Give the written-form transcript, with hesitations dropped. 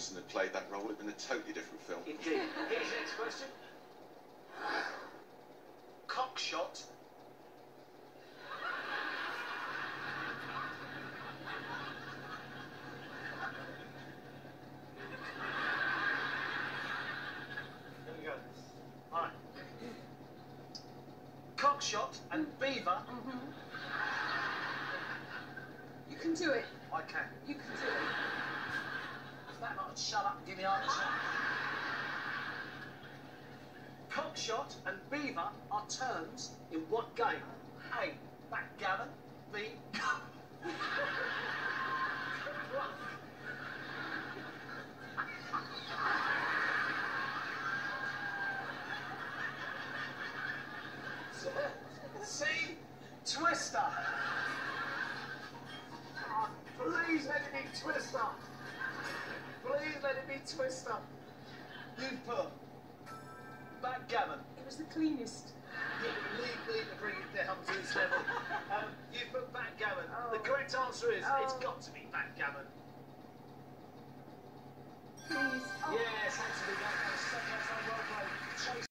Morrison had played that role, it would have been a totally different film. Indeed. Here's the next question. Cockshot. There we go. All right. Cockshot and Beaver. You can do it. I can. You can do it. If that might shut up and give me the answer. Cockshot and Beaver are terms in what game? A. Backgammon. B. C. Twister. Oh, please let it be Twister. Please let it be Twister. You've put backgammon. It was the cleanest. Yeah, leave me to bring it down to this level.